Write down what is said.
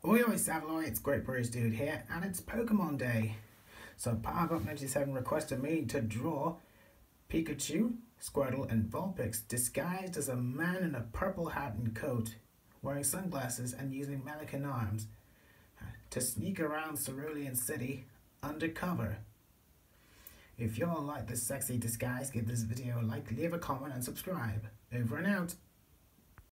Oi oi Savaloy, it's Great British Dude here, and it's Pokemon Day. So Powerbuck97 requested me to draw Pikachu, Squirtle, and Vulpix disguised as a man in a purple hat and coat, wearing sunglasses and using Melican arms, to sneak around Cerulean City undercover. If y'all like this sexy disguise, give this video a like, leave a comment, and subscribe. Over and out.